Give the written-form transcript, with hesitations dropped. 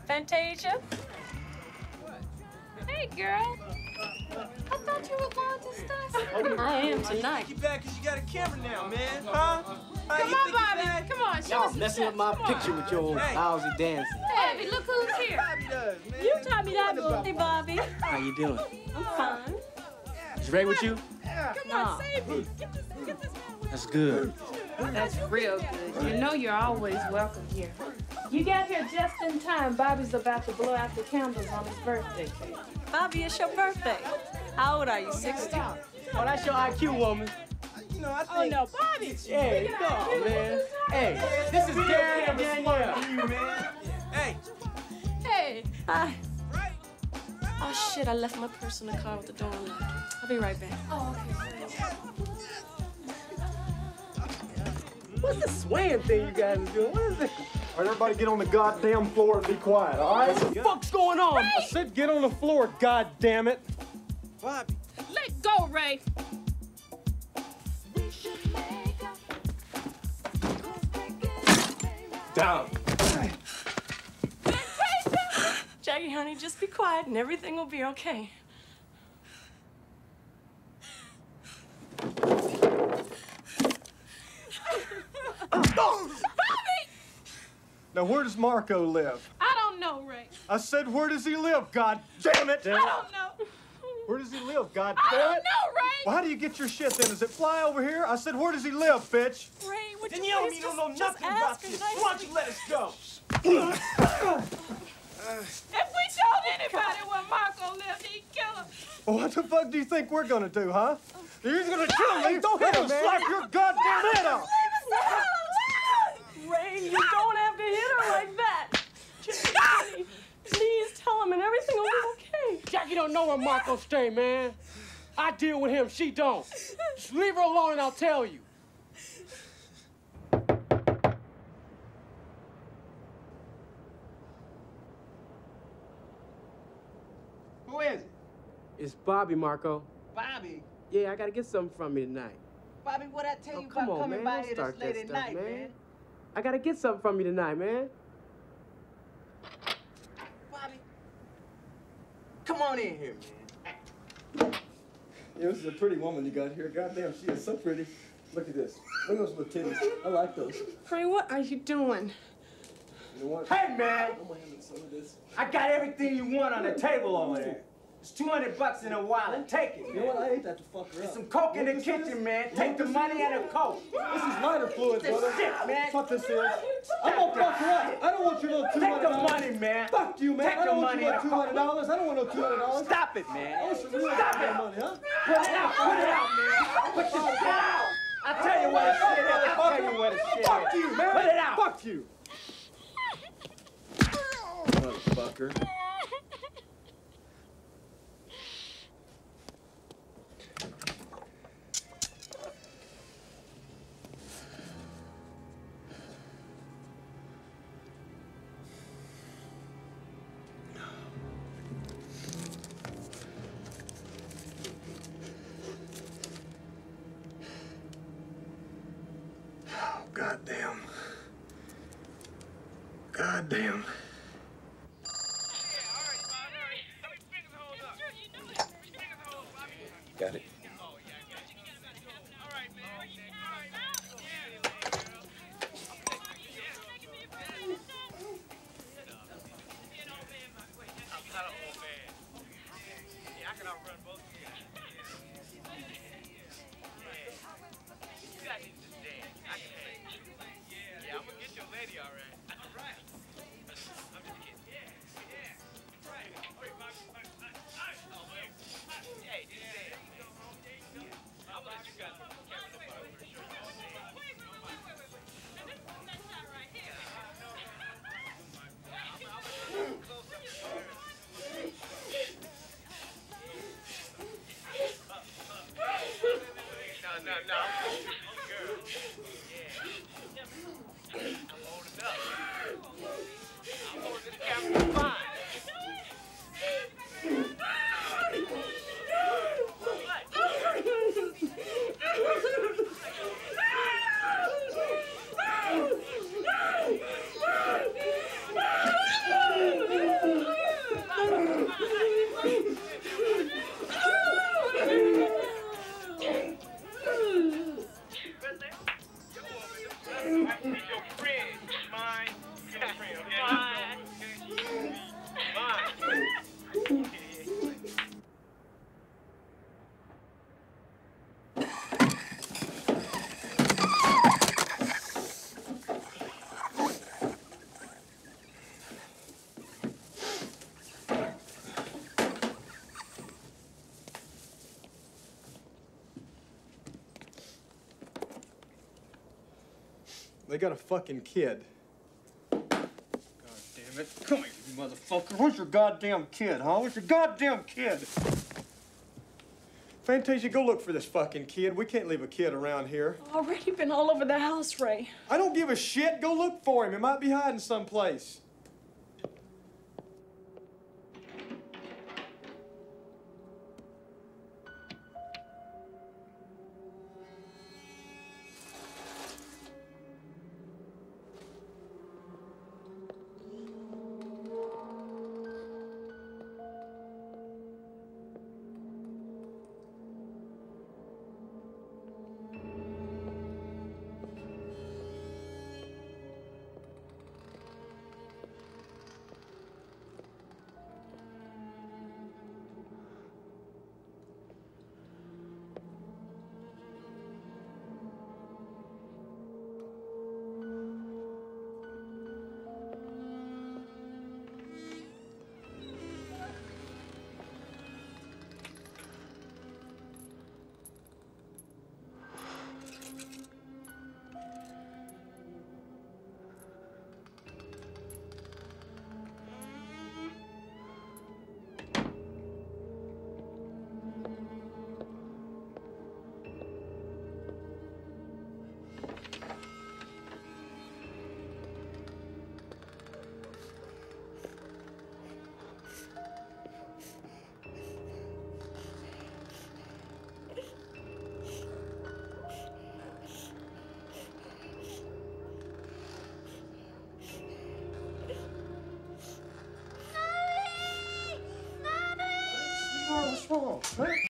Fantasia? Hey, girl. I thought you were going to Stacy. I am tonight. You back because you got a camera now, man. Huh? Come on, Bobby. Come on, show us some messing up my picture with your lousy dancing. Bobby, look who's here. Bobby does, man. You taught me that movie, Bobby. How you doing? I'm fine. Is Ray with you? Come on, save me. Get this man. That's good. That's real good. You know you're always welcome here. You got here just in time. Bobby's about to blow out the candles on his birthday cake. Bobby, it's your birthday. How old are you, 60? Oh, that's your IQ, woman. You know, I think... Oh, no, Bobby. Hey, no, man. Hey, this is Darren and Danielle. You, man. Hey. Hey. Hi. Oh, shit, I left my purse in the car with the door unlocked. I'll be right back. Oh, okay. What's this swaying thing you guys are doing? What is it? All right, everybody get on the goddamn floor and be quiet, all right? What the fuck's going on? I said get on the floor, goddammit. Bobby. Let go, Ray. Down. Jackie, honey, just be quiet and everything will be okay. Now, where does Marco live? I don't know, Ray. I said, where does he live, god damn it? I don't know. Where does he live, god I damn don't it? know, Ray. Well, how do you get your shit then? Does it fly over here? I said, where does he live, bitch? Ray, would Then you you don't please need to know just nothing about ask her this. nicely? Why don't you let us go? If we told anybody where Marco lived, he'd kill him. Well, what the fuck do you think we're gonna do, huh? You're gonna kill me? Don't hit him, man. Slap your goddamn head off! Ray, you don't have to hit her like that. Jackie, please tell him and everything will be okay. Jackie don't know where Marco stay, man. I deal with him, she don't. Just leave her alone and I'll tell you. Who is it? It's Bobby, Marco. Bobby. Yeah, I gotta get something from you tonight. Bobby, what I tell you come about on, coming man. by Don't here start this late that at stuff, night, man? I gotta get something from you tonight, man. Bobby. Come on in here, man. Yeah, this is a pretty woman you got here. Goddamn, she is so pretty. Look at this. Look at those little titties. I like those. Ray, what are you doing? You know what? Hey, man. I'm gonna handle some of this. I got everything you want on the table over there. It's $200 in a wallet. Take it, You know man. what? I hate that to fuck her There's up. some coke in the What this kitchen, is? man. You Take want the this money is? and the coke. This is lighter fluid, This brother. shit, man. Fuck this is. I'm gonna fuck her up. I don't want your little $200. Take the money, man. Fuck you, man. Take I the don't want money your and the little $200. I don't want no $200. Stop it, man. I want some real Stop goddamn it. money, huh? Put it out. Put it out, man. Put your shit out. I'll tell you what the shit is. I'll tell you what the shit is. Fuck you, man. Put it out. Fuck you. Motherfucker. Goddamn. Goddamn. Got it. They got a fucking kid. God damn it. Come here, you motherfucker. Where's your goddamn kid, huh? Where's your goddamn kid? Fantasia, go look for this fucking kid. We can't leave a kid around here. Already been all over the house, Ray. I don't give a shit. Go look for him. He might be hiding someplace. What's wrong, man?